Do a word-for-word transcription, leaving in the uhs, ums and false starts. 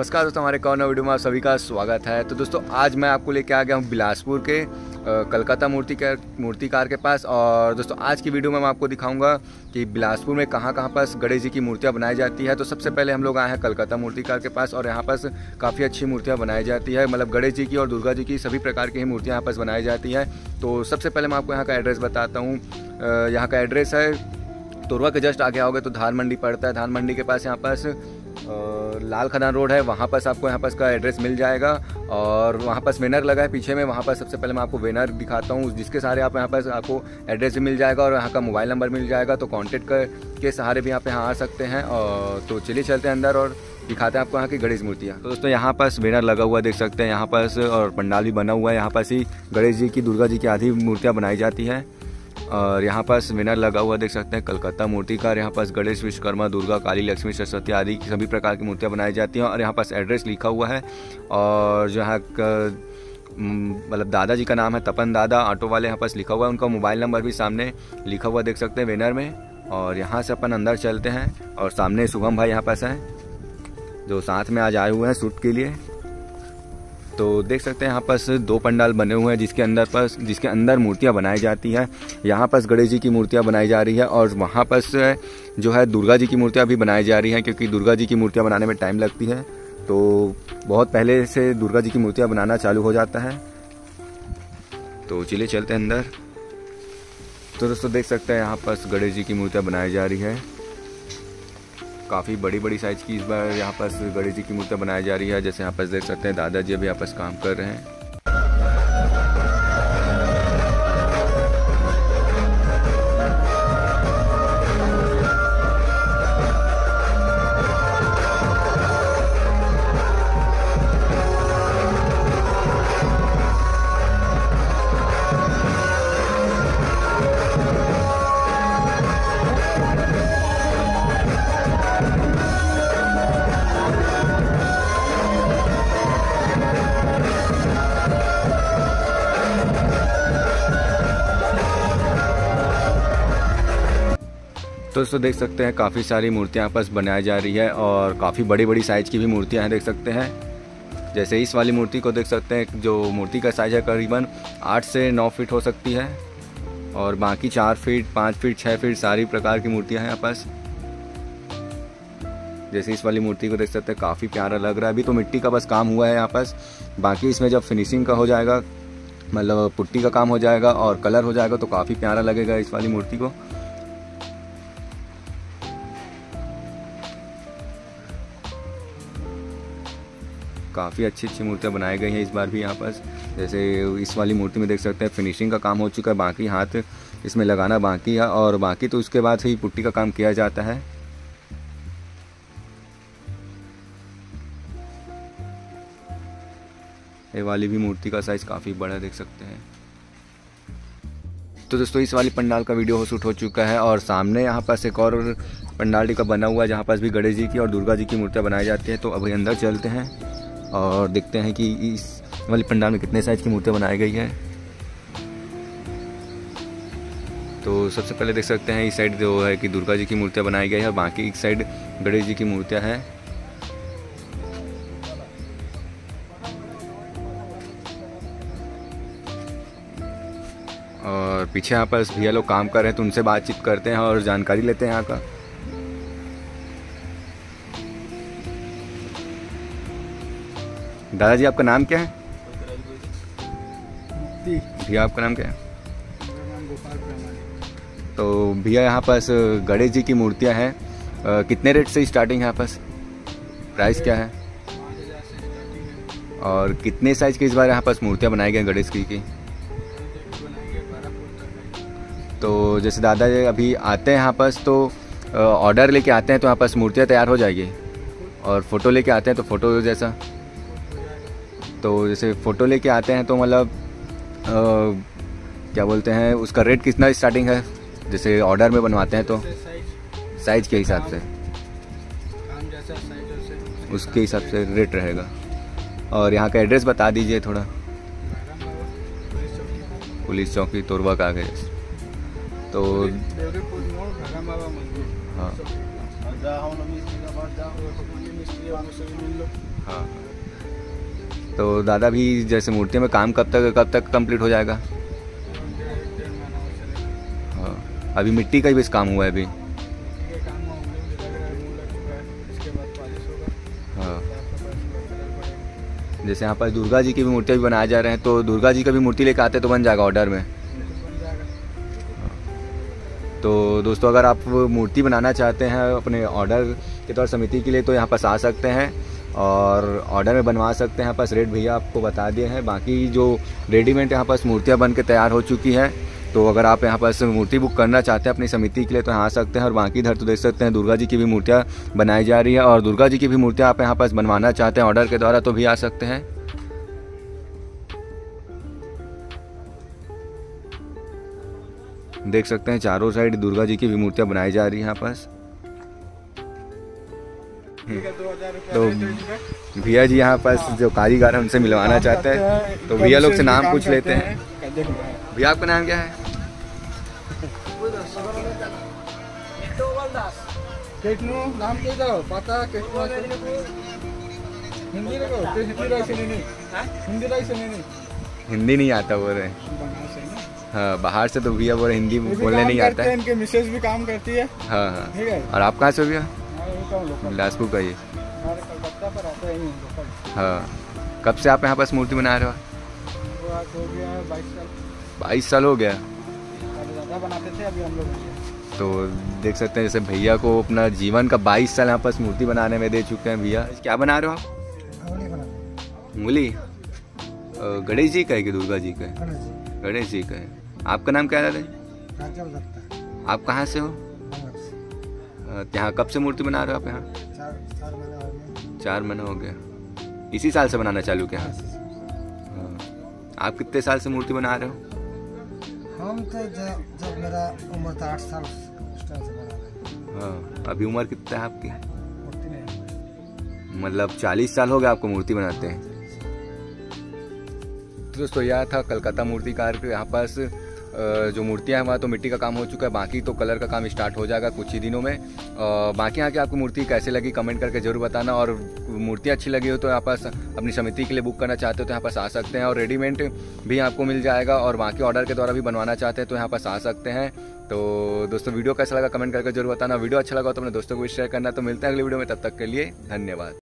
नमस्कार दोस्तों, हमारे कौन वीडियो में आप सभी का स्वागत है। तो दोस्तों आज मैं आपको लेके आ गया हूँ बिलासपुर के कलकत्ता मूर्तिकार मूर्तिकार के पास। और दोस्तों आज की वीडियो में मैं आपको दिखाऊंगा कि बिलासपुर में कहाँ कहाँ पास गणेश जी की मूर्तियाँ बनाई जाती है। तो सबसे पहले हम लोग आए हैं कलकत्ता मूर्तिकार के पास और यहाँ पास काफ़ी अच्छी मूर्तियाँ बनाई जाती है। मतलब गणेश जी की और दुर्गा जी की सभी प्रकार की मूर्तियाँ यहाँ पास बनाई जाती है। तो सबसे पहले मैं आपको यहाँ का एड्रेस बताता हूँ। यहाँ का एड्रेस है तोरवा के जस्ट आगे आओगे तो धान मंडी पड़ता है। धान मंडी के पास यहाँ पास लाल खदान रोड है, वहाँ पास आपको यहाँ पास का एड्रेस मिल जाएगा। और वहाँ पास बैनर लगा है पीछे में, वहाँ पास सबसे पहले मैं आपको बैनर दिखाता हूँ जिसके सहारे आप यहाँ पास आपको एड्रेस भी मिल जाएगा और यहाँ का मोबाइल नंबर मिल जाएगा। तो कॉन्टेक्ट के सहारे भी यहाँ पे यहाँ आ सकते हैं। और तो चलिए चलते हैं अंदर और दिखाते हैं आपको यहाँ की गणेश मूर्तियाँ। तो दोस्तों यहाँ पास बैनर लगा हुआ देख सकते हैं यहाँ पास, और पंडाल भी बना हुआ है। यहाँ पास ही गणेश जी की दुर्गा जी की आधी मूर्तियाँ बनाई जाती है। और यहाँ पास बैनर लगा हुआ देख सकते हैं कलकत्ता मूर्तिकार। यहाँ पास गणेश, विश्वकर्मा, दुर्गा, काली, लक्ष्मी, सरस्वती आदि सभी प्रकार की मूर्तियाँ बनाई जाती हैं। और यहाँ पास एड्रेस लिखा हुआ है। और जो यहाँ मतलब दादाजी का नाम है तपन दादा, ऑटो वाले यहाँ पास लिखा हुआ है। उनका मोबाइल नंबर भी सामने लिखा हुआ देख सकते हैं बैनर में। और यहाँ से अपन अंदर चलते हैं और सामने शुभम भाई यहाँ पास हैं जो साथ में आज आए हुए हैं शूट के लिए। तो देख सकते हैं यहाँ पास दो पंडाल बने हुए हैं जिसके अंदर पास जिसके अंदर मूर्तियाँ बनाई जाती हैं। यहाँ पास गणेश जी की मूर्तियाँ बनाई जा रही है और वहाँ पास जो है दुर्गा जी की मूर्तियाँ भी बनाई जा रही हैं, क्योंकि दुर्गा जी की मूर्तियाँ बनाने में टाइम लगती है। तो बहुत पहले से दुर्गा जी की मूर्तियाँ बनाना चालू हो जाता है। तो चलिए चलते हैं अंदर। तो दोस्तों देख सकते हैं यहाँ पास गणेश जी की मूर्तियाँ बनाई जा रही है। काफ़ी बड़ी बड़ी साइज़ की इस बार यहाँ पास गणेश जी की मूर्तियाँ बनाई जा रही है। जैसे यहाँ पास देख सकते हैं दादाजी अभी यहाँ पास काम कर रहे हैं। तो दोस्तों देख सकते हैं काफ़ी सारी मूर्तियाँ आपस बनाई जा रही है और काफ़ी बड़ी बड़ी साइज़ की भी मूर्तियाँ हैं देख सकते हैं। जैसे इस वाली मूर्ति को देख सकते हैं, जो मूर्ति का साइज़ है करीबन आठ से नौ फीट हो सकती है। और बाकी चार फीट, पाँच फीट, छः फीट सारी प्रकार की मूर्तियाँ हैं आपस। जैसे इस वाली मूर्ति को देख सकते हैं, काफ़ी प्यारा लग रहा है। अभी तो मिट्टी का बस काम हुआ है यहाँ पास, बाकी इसमें जब फिनिशिंग का हो जाएगा, मतलब पुट्टी का काम हो जाएगा और कलर हो जाएगा तो काफ़ी प्यारा लगेगा इस वाली मूर्ति को। काफ़ी अच्छी अच्छी मूर्तियाँ बनाई गई हैं इस बार भी यहाँ पास। जैसे इस वाली मूर्ति में देख सकते हैं फिनिशिंग का काम हो चुका है, बाकी हाथ इसमें लगाना बाकी है और बाकी तो उसके बाद ही पुट्टी का काम किया जाता है। ये वाली भी मूर्ति का साइज़ काफ़ी बड़ा देख सकते हैं। तो दोस्तों इस वाली पंडाल का वीडियो हो शूट हो चुका है और सामने यहाँ पास एक और पंडाल का बना हुआ है जहाँ पास भी गणेश जी की और दुर्गा जी की मूर्तियाँ बनाई जाती हैं। तो अभी अंदर चलते हैं और देखते हैं कि इस वाली पंडाल में कितने साइज़ की मूर्तियाँ बनाई गई है। तो सबसे पहले देख सकते हैं इस साइड जो है कि दुर्गा जी की मूर्तियाँ बनाई गई है और बाकी एक साइड गणेश जी की मूर्तियाँ हैं। और पीछे यहाँ पर भैया लोग काम कर रहे हैं तो उनसे बातचीत करते हैं और जानकारी लेते हैं यहाँ का। दादाजी आपका नाम क्या है? भैया आपका नाम क्या है? तो भैया यहाँ पास गणेश जी की मूर्तियाँ हैं, कितने रेट से स्टार्टिंग है यहाँ पास? प्राइस क्या है? और कितने साइज की इस बार यहाँ पास मूर्तियाँ बनाई गई गणेश जी की? तो जैसे दादा जी अभी आते हैं यहाँ पास तो ऑर्डर लेके आते हैं तो यहाँ पास मूर्तियाँ तैयार हो जाएगी, और फ़ोटो लेके आते हैं तो फ़ोटो जैसा, तो जैसे फ़ोटो लेके आते हैं तो मतलब क्या बोलते हैं उसका रेट कितना स्टार्टिंग है? जैसे ऑर्डर में बनवाते हैं तो साइज के हिसाब से उसके हिसाब से रेट रहेगा। और यहाँ का एड्रेस बता दीजिए थोड़ा। पुलिस चौकी तोरवा का आगे। तो हाँ हाँ। तो दादा भी जैसे मूर्ति में काम कब तक कब तक कंप्लीट हो जाएगा? हाँ, अभी मिट्टी का ही बस काम हुआ है अभी। हाँ, जैसे यहाँ पर दुर्गा जी की भी मूर्तियाँ भी बनाए जा रहे हैं, तो दुर्गा जी का भी मूर्ति लेकर आते तो बन जाएगा ऑर्डर में। तो दोस्तों अगर आप मूर्ति बनाना चाहते हैं अपने ऑर्डर के तौर समिति के लिए तो यहाँ पास आ सकते हैं और ऑर्डर में बनवा सकते हैं। यहाँ पास रेट भैया आपको बता दिए हैं। बाकी जो रेडीमेड यहाँ पास मूर्तियाँ बन के तैयार हो चुकी हैं, तो अगर आप यहाँ पास मूर्ति बुक करना चाहते हैं अपनी समिति के लिए तो यहाँ आ सकते हैं। और बाकी इधर तो देख सकते हैं दुर्गा जी की भी मूर्तियाँ बनाई जा रही है, और दुर्गा जी की भी मूर्तियाँ आप यहाँ पास बनवाना चाहते हैं ऑर्डर के द्वारा तो भी आ सकते हैं। देख सकते हैं चारों साइड दुर्गा जी की भी मूर्तियाँ बनाई जा रही है यहाँ पास। तो भैया जी यहाँ पास जो कारीगर है उनसे मिलवाना चाहते हैं, तो भैया लोग से नाम पूछ लेते हैं। भैया आपका नाम क्या है? हिंदी नहीं आता बोल रहे? हाँ, बाहर से तो भैया बोल रहे हिंदी बोलने नहीं आता है। इनके मिसेज भी काम करती है। हाँ हाँ। और आप कहाँ से हो भैया? बिलासपुर का ही। हाँ, कब से आप यहाँ पास मूर्ति बना रहे हो? बाईस साल हो गया। बनाते थे अभी हम लोग। तो देख सकते हैं जैसे भैया को अपना जीवन का बाईस साल यहाँ पास मूर्ति बनाने में दे चुके हैं। भैया क्या बना रहे हो आप? मूली? गणेश जी का है कि दुर्गा जी का है? गणेश जी का है। आपका नाम क्या है दादा? आप कहाँ से हो? यहाँ कब से मूर्ति बना रहे हो आप यहाँ? चार महीना हो गया। इसी साल से बनाना चालू किया? हाँ। आप कितने साल से मूर्ति बना रहे हो? हम तो जब जब मेरा उम्र था आठ साल उस टाइम से बना रहे। हाँ, अभी उम्र कितना है आपकी? मतलब चालीस साल हो गए आपको मूर्ति बनाते हैं। तो दोस्तों यह था कलकत्ता मूर्तिकार के यहाँ पास जो मूर्तियाँ हैं वहाँ तो मिट्टी का काम हो चुका है, बाकी तो कलर का काम स्टार्ट हो जाएगा कुछ ही दिनों में। बाकी यहाँ की आपको मूर्ति कैसे लगी कमेंट करके जरूर बताना, और मूर्ति अच्छी लगी हो तो यहाँ पास अपनी समिति के लिए बुक करना चाहते हो तो यहाँ पास आ सकते हैं, और रेडीमेड भी आपको मिल जाएगा, और बाकी ऑर्डर के द्वारा भी बनवाना चाहते हैं तो यहाँ पास आ सकते हैं। तो दोस्तों वीडियो कैसा लगा कमेंट करके जरूर बताना। वीडियो अच्छा लगा तो अपने दोस्तों को भी शेयर करना। तो मिलते हैं अगली वीडियो में, तब तक के लिए धन्यवाद।